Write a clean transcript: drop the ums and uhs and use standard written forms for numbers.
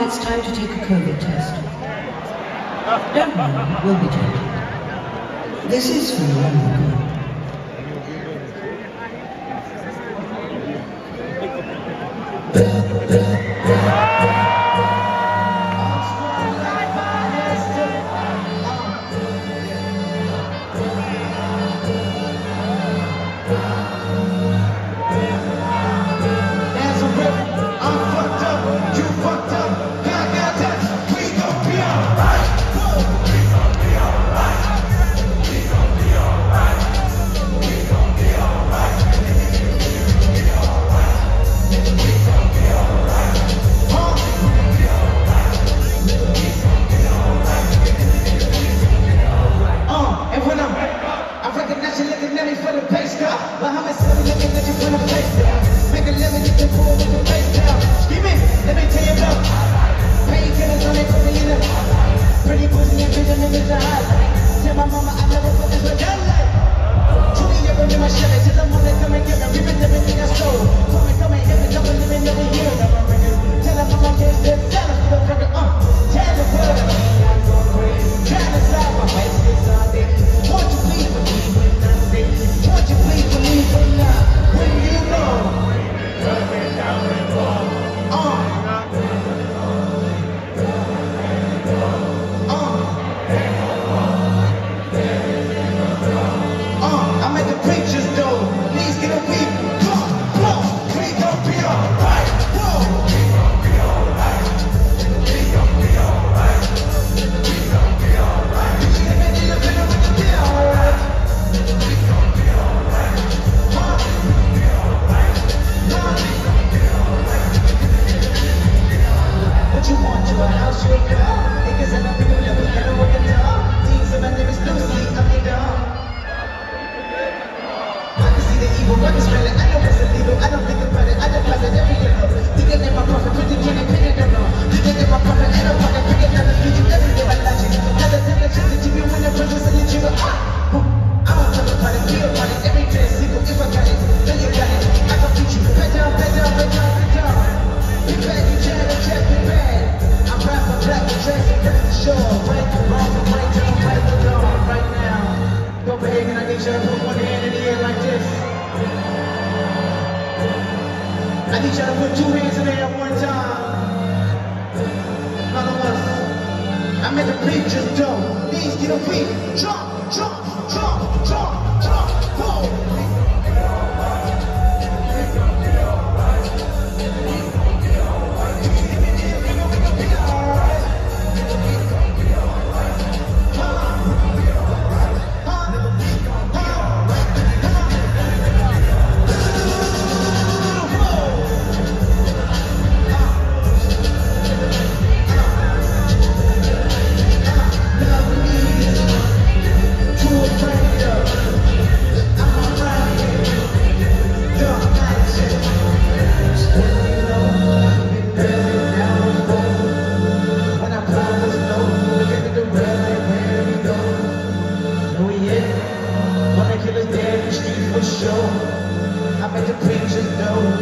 it's time to take a COVID test. Don't worry, we'll be taking it. This is for your own good. Copenhagen, I need you to put one hand in the air like this. I need you to put two hands in the air one time. Another one. I made the beat just dope. These get a beat. Jump, jump, jump, jump, jump, boom. I bet the preachers know.